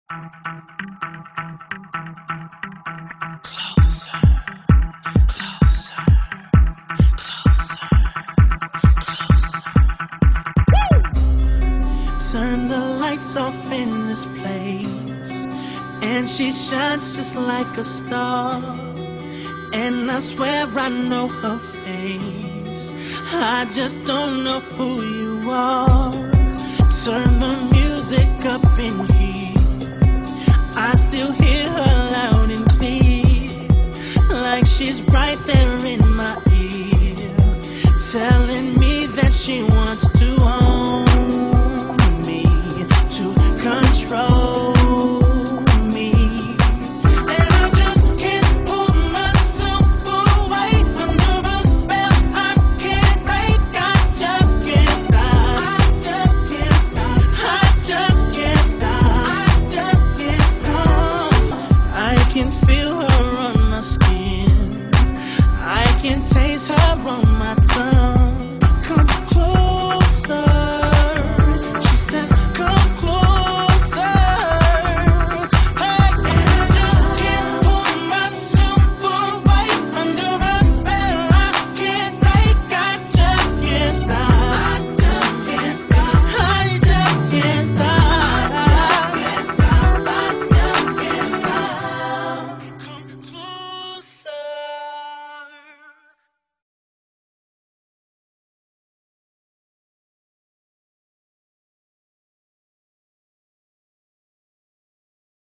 Closer, closer, closer, closer. Turn the lights off in this place, and she shines just like a star. And I swear I know her face, I just don't know who you are. Turn the music up in here.